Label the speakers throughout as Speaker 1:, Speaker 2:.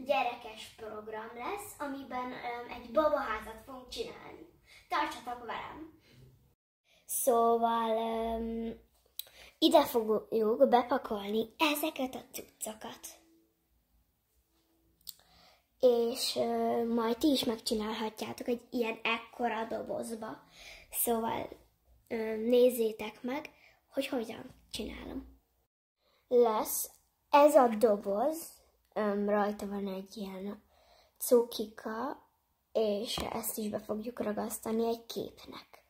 Speaker 1: gyerekes program lesz, amiben egy babaházat fogunk csinálni. Tartsatok velem! Szóval ide fogjuk bepakolni ezeket a cuccokat. És majd ti is megcsinálhatjátok egy ilyen ekkora dobozba. Szóval nézzétek meg, hogy hogyan csinálom. Lesz ez a doboz, rajta van egy ilyen cukika, és ezt is be fogjuk ragasztani egy képnek.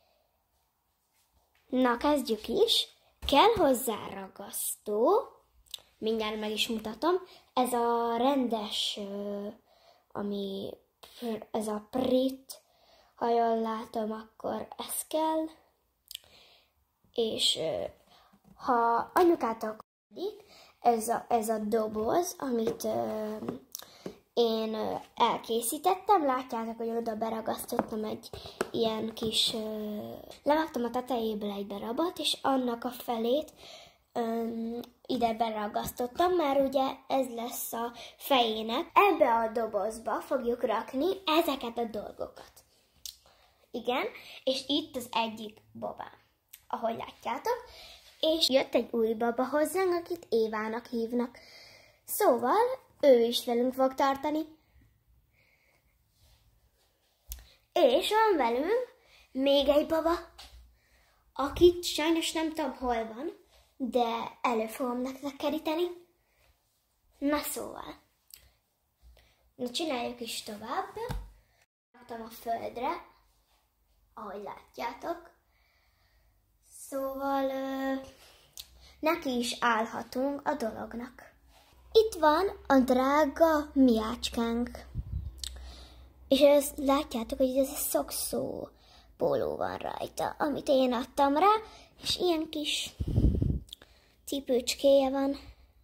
Speaker 1: Na, kezdjük is. Kell hozzá ragasztó, mindjárt meg is mutatom, ez a rendes, ez a prit, ha jól látom, akkor ez kell, és ha anyukátok ez a doboz, amit én elkészítettem, látjátok, hogy oda beragasztottam egy ilyen kis, levágtam a tetejéből egy darabot, és annak a felét ide beragasztottam, mert ugye ez lesz a fejének. Ebbe a dobozba fogjuk rakni ezeket a dolgokat. Igen, és itt az egyik babám, ahogy látjátok, és jött egy új baba hozzánk, akit Évának hívnak. Szóval ő is velünk fog tartani. És van velünk még egy baba, akit sajnos nem tudom hol van, de elő fogom nektek keríteni. Na szóval, na csináljuk is tovább. Raktam a földre, ahogy látjátok. Szóval neki is állhatunk a dolognak. Itt van a drága miácskánk. És ezt látjátok, hogy ez a szokszó póló van rajta, amit én adtam rá, és ilyen kis cipőcskéje van.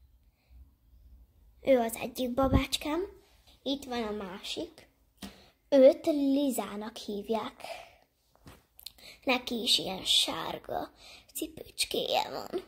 Speaker 1: Ő az egyik babácskám. Itt van a másik. Őt Lizának hívják. Neki is ilyen sárga cipőcskéje van.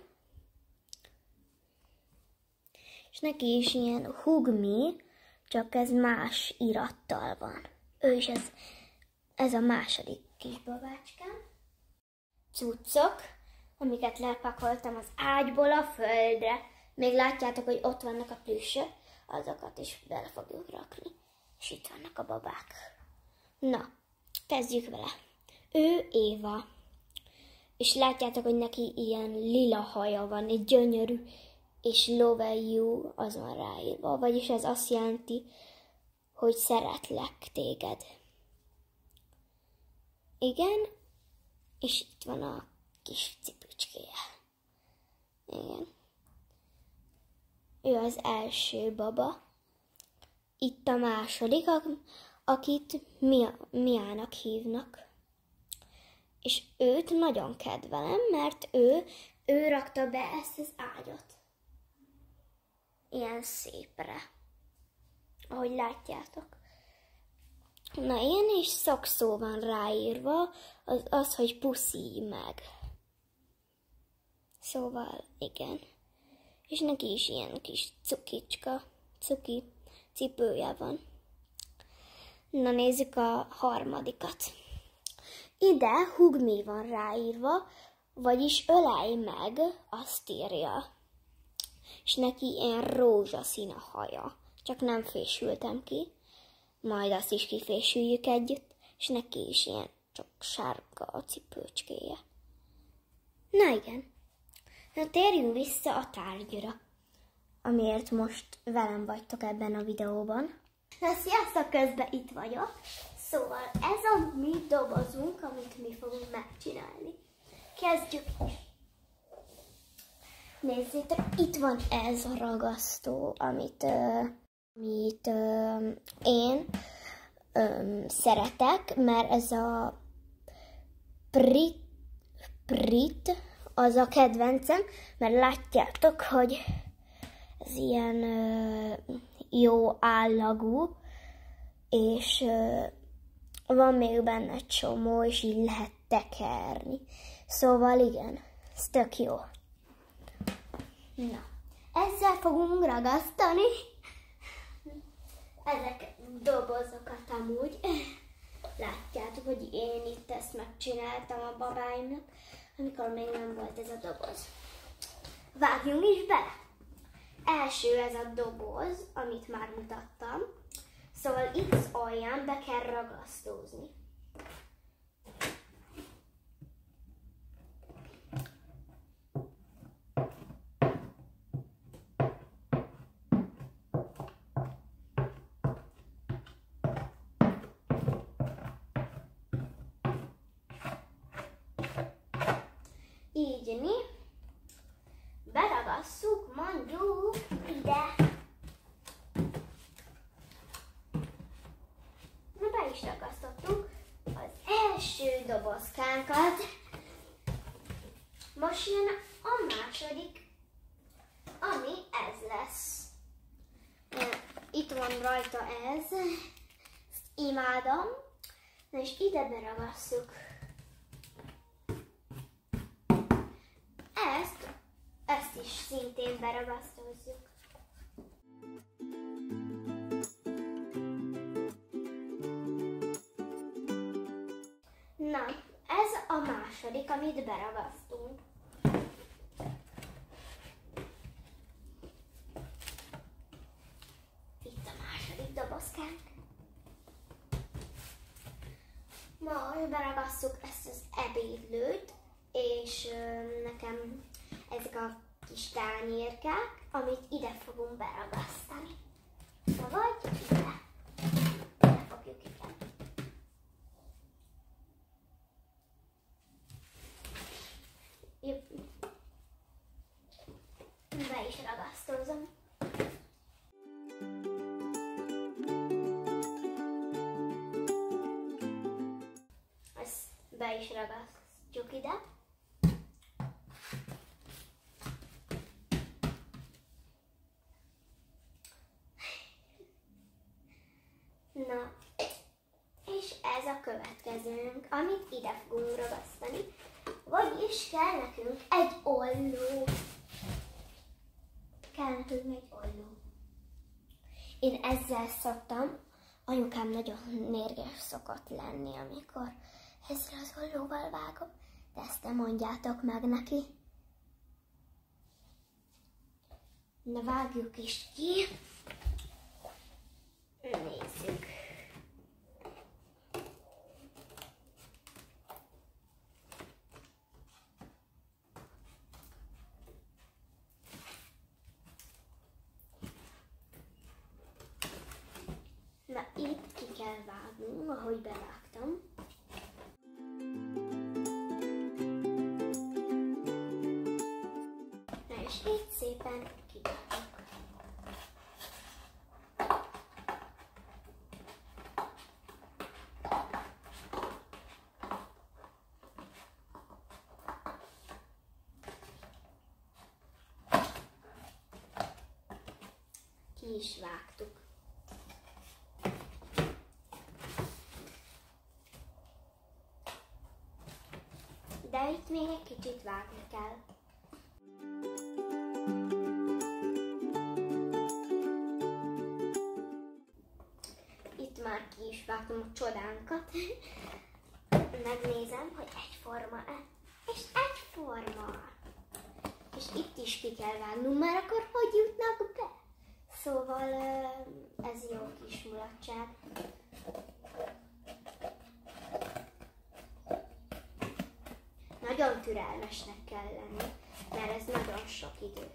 Speaker 1: És neki is ilyen hugmi, csak ez más irattal van. Ő is ez a második kis babácskám. Cuccok, amiket lepakoltam az ágyból a földre. Még látjátok, hogy ott vannak a plüssök, azokat is bele fogjuk rakni. És itt vannak a babák. Na, kezdjük vele. Ő Éva. És látjátok, hogy neki ilyen lila haja van, egy gyönyörű, és love you az van ráírva. Vagyis ez azt jelenti, hogy szeretlek téged. Igen, és itt van a kis cipőcskéje. Igen. Ő az első baba. Itt a második, akit Miának hívnak. És őt nagyon kedvelem, mert ő rakta be ezt az ágyat. Ilyen szépre. Ahogy látjátok. Na, ilyen is szokszó van ráírva, az, hogy puszi meg. Szóval, igen. És neki is ilyen kis cuki cipője van. Na, nézzük a harmadikat. Ide hugmi van ráírva, vagyis ölej meg, azt írja. És neki ilyen rózsaszín a haja. Csak nem fésültem ki. Majd azt is kifésüljük együtt. És neki is ilyen csak sárga a cipőcskéje. Na igen. Na térjünk vissza a tárgyra, amiért most velem vagytok ebben a videóban. Na sziasztok, közben itt vagyok. Szóval ez a mi dobozunk, amit mi fogunk megcsinálni. Kezdjük is. Nézzétek, itt van ez a ragasztó, amit én szeretek, mert ez a prit az a kedvencem, mert látjátok, hogy ez ilyen jó állagú, és van még benne egy csomó, és így lehet tekerni. Szóval igen, ez tök jó. Na, ezzel fogunk ragasztani. ezek dobozokat amúgy. Látjátok, hogy én itt ezt megcsináltam a babáimnak, amikor még nem volt ez a doboz. Vágjunk is bele! Első ez a doboz, amit már mutattam. Szóval X alján be kell ragasztózni. Így mi beragasszuk mondjuk ide. Na, be is ragasztottuk az első dobozkánkat. Most jön a második, ami ez lesz. Itt van rajta ez. Ezt imádom. Na és ide beragasszuk. Ezt is szintén beragasztózzuk. Na, ez a második, amit beragasztunk. Itt a második dobozkánk. Most beragasszuk ezt az ebédlőt, és nekem ezek a kis tányérkák, amit ide fogunk beragasztani. Vagy ide. Ide fogjuk, igen. Be is ragasztózom. Ezt be is ragasztjuk ide. Na, és ez a következőnk, amit ide fogunk ragasztani, vagyis kell nekünk egy olló. Kell nekünk egy olló. Én ezzel szoktam, anyukám nagyon mérges szokott lenni, amikor ezzel az ollóval vágom, de ezt nem mondjátok meg neki. Na, vágjuk is ki. Nézzük. Na, itt ki kell vágnunk, ahogy bevágtam. Na, és itt szépen kivágjuk. Ki is vágtuk. De itt még egy kicsit vágni kell. Itt már ki is vágtam a csodánkat. Megnézem, hogy egyforma-e. És egyforma. És itt is ki kell vágnunk, mert akkor hogy jutnak be? Szóval ez jó kis mulatság. Nagyon türelmesnek kell lenni, mert ez nagyon sok idő.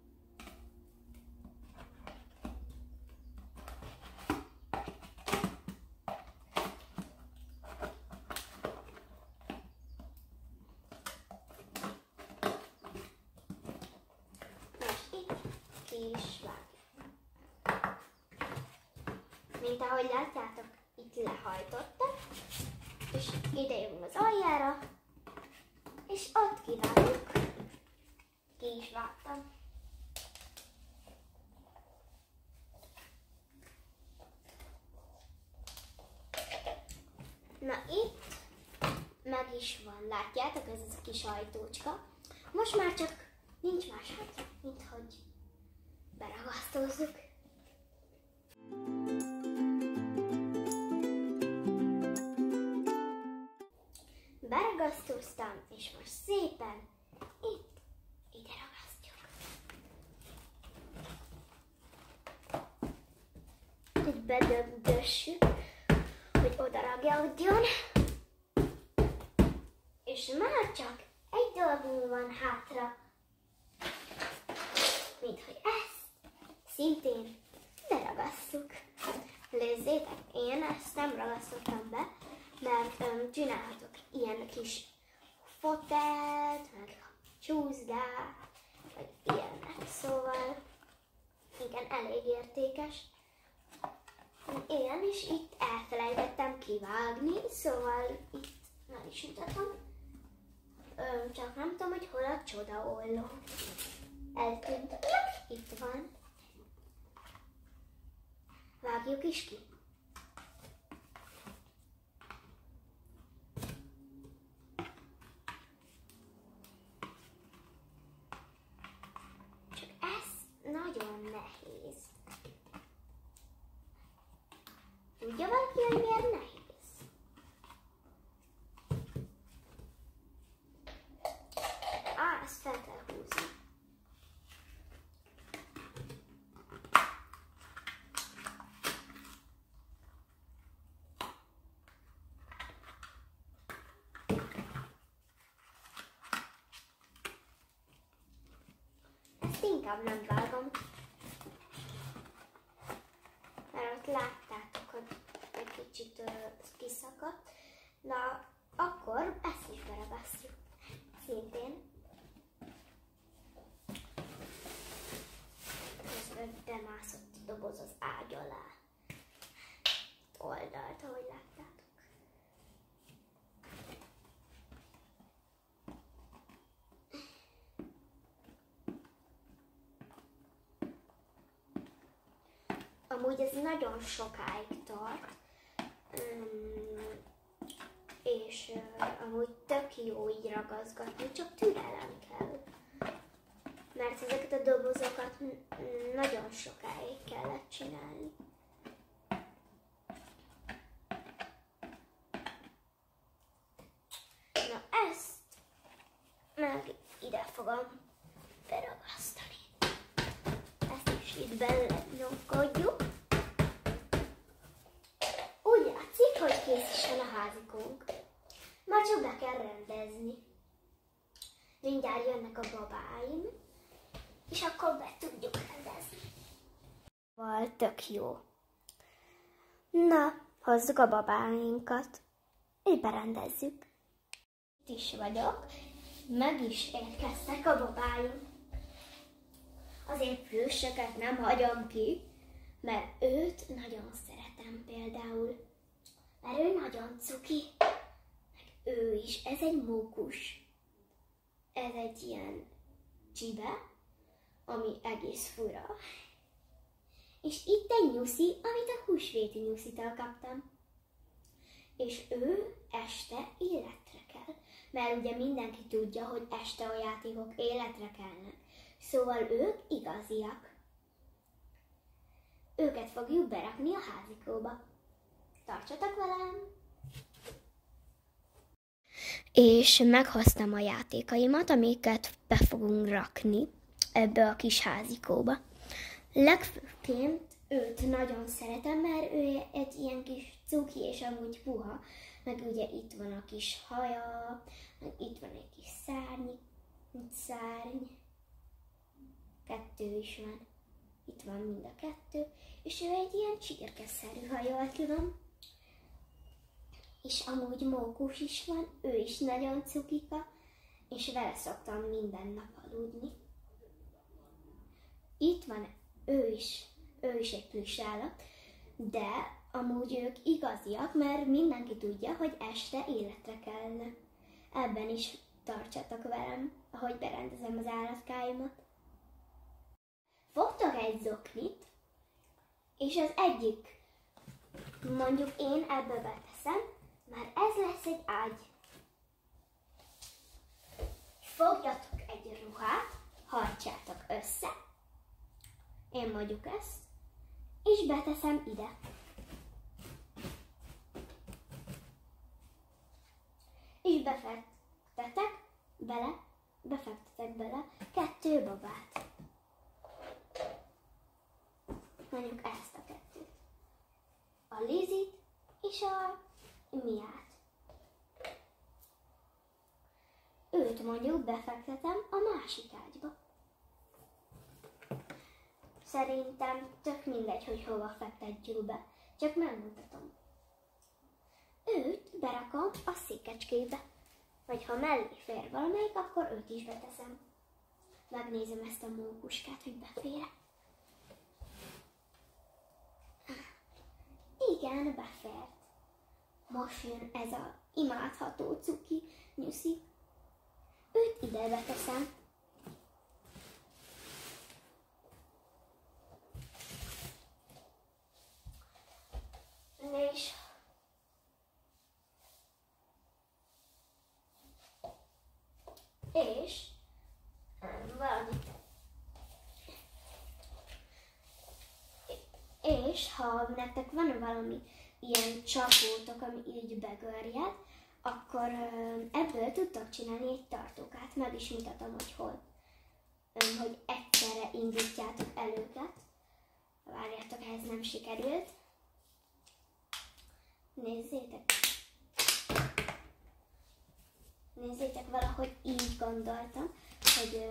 Speaker 1: Most itt ki is vágjuk. Mint ahogy látjátok, itt lehajtottam, és ide jövünk az aljára, és ott kivágjuk. Ki is vágtam. Na itt meg is van, látjátok, ez a kis ajtócska. Most már csak nincs más hátra, mint hogy beragasztózzuk. leragasztóztam, és most szépen ide ragasztjuk. Így bedögdössük, hogy oda ragaszkodjon. És már csak egy dolgunk van hátra, mint hogy ezt szintén beragasszuk. Nézzétek, én ezt nem ragasztottam be, mert csinálhatok ilyen kis fotelt, meg csúszdát, vagy ilyenek, szóval igen, elég értékes. Igen, és itt elfelejtettem kivágni, szóval itt meg is mutatom. Csak nem tudom, hogy hol a csodaolló. Eltűnt. Itt van. Vágjuk is ki. Csak ez nagyon nehéz. Tudja valaki, hogy miért nehéz? Ezt fel kell húzni. Ezt inkább nem vágom. Mert ott láttátok, hogy egy kicsit kiszakadt. Na, akkor ezt is beragasztjuk. Szintén. Bemászott a doboz az ágy alá. Oldalt, ahogy láttátok. Amúgy ez nagyon sokáig tart, és amúgy tök jó így ragaszgatni, csak türelem kell. Mert ezeket a dobozokat nagyon sokáig kellett csinálni. Na ezt meg ide fogom beragasztani. Ezt is itt bele nyomkodjuk. Úgy látszik, hogy kész is van a házikónk. Már csak be kell rendezni. Mindjárt jönnek a babáim, és akkor be tudjuk rendezni. Val, tök jó. Na, hozzuk a babáinkat, és berendezzük. Itt is vagyok, meg is érkeztek a babáim. Azért plüssöket nem hagyom ki, mert őt nagyon szeretem például. Mert ő nagyon cuki, meg ő is, ez egy mókus. Ez egy ilyen csibe, ami egész fura. És itt egy nyuszi, amit a húsvéti nyuszitől kaptam. És ő este életre kell. Mert ugye mindenki tudja, hogy este a játékok életre kelnek. Szóval ők igaziak. Őket fogjuk berakni a házikóba. Tartsatok velem! És meghoztam a játékaimat, amiket be fogunk rakni ebbe a kis házikóba. Legfőként őt nagyon szeretem, mert ő egy ilyen kis cuki, és amúgy puha. Meg ugye itt van a kis haja, meg itt van egy kis szárny. Kettő is van. Itt van mind a kettő. És ő egy ilyen csirkeszerű, ha jól tudom. És amúgy mókus is van, ő is nagyon cukika, és vele szoktam minden nap aludni. Itt van ő is egy plüss állat, de amúgy ők igaziak, mert mindenki tudja, hogy este életre kellene. Ebben is tartsatok velem, ahogy berendezem az állatkáimat. Fogtok egy zoknit, és az egyik, mondjuk én ebbe beteszem, már ez lesz egy ágy. Fogjatok egy ruhát, hajtsátok össze, én mondjuk ezt, és beteszem ide. És befektetek bele 2 babát. Mondjuk ezt a 2-t. A Lizit és a Miát. Őt mondjuk befektetem a másik ágyba. Szerintem tök mindegy, hogy hova fektetjük be, csak megmutatom. Őt berakom a székecskébe, vagy ha mellé fér valamelyik, akkor őt is beteszem. Megnézem ezt a mókuskát, hogy befér. Igen, befért. Most jön ez a imádható cuki nyuszi. Őt ide beteszem. És valamit. És ha nektek van valami ilyen csapótok, ami így begörjed, akkor ebből tudtok csinálni egy tartókát. Meg is mutatom, hogy hol. Hogy egyszerre indítjátok el őket. Várjátok, ez nem sikerült. Nézzétek! Nézzétek, valahogy így gondoltam, hogy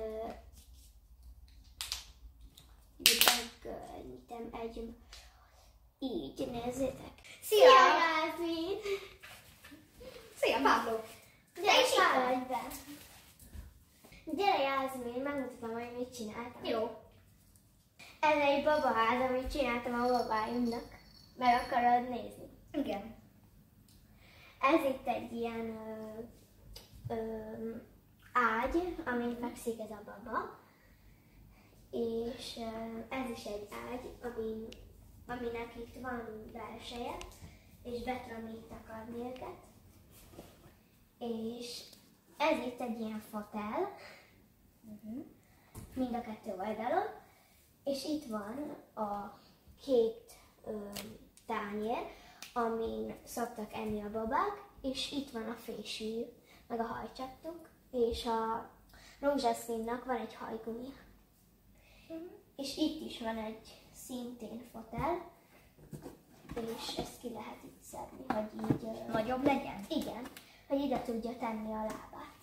Speaker 1: megnyitom egy... Így, nézzétek!
Speaker 2: Szia!
Speaker 1: Jászmin!
Speaker 2: Szia, Pablo!
Speaker 1: Gyere, szállj be! Gyere, Jászmin, megmutatom, hogy mit csináltam.
Speaker 2: Jó.
Speaker 1: Ez egy babaház, amit csináltam a babáimnak. Meg akarod nézni?
Speaker 2: Igen.
Speaker 1: Ez itt egy ilyen ágy, amin fekszik ez a baba, és ez is egy ágy, aminek itt van belseje, és be tudom így takarni őket. És ez itt egy ilyen fotel, mind a 2 oldalon, és itt van a kék tányér, amin szoktak enni a babák, és itt van a fésű, meg a hajcsattuk, és a rózsaszínnak van egy hajgumia. És itt is van egy szintén fotel, és ezt ki lehet így szedni, hogy így...
Speaker 2: Nagyobb legyen?
Speaker 1: Igen, hogy ide tudja tenni a lábát.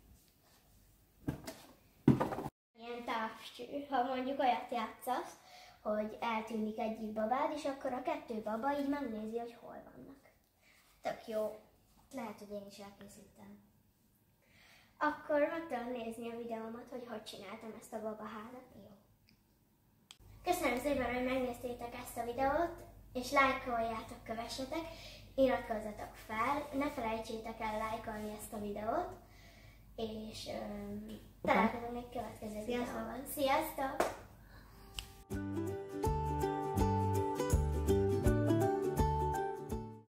Speaker 1: Ilyen távcső, ha mondjuk olyat játszasz, hogy eltűnik egyik babád, és akkor a 2 baba így megnézi, hogy hol vannak.
Speaker 2: Tök jó. Lehet, hogy én is elkészítem.
Speaker 1: Akkor meg tudod nézni a videómat, hogy csináltam ezt a babaházat.
Speaker 2: Jó.
Speaker 1: Köszönöm szépen, hogy megnéztétek ezt a videót, és lájkoljátok, kövessetek, iratkozzatok fel, ne felejtsétek el lájkolni ezt a videót, és találkozunk még következő videóban. Sziasztok!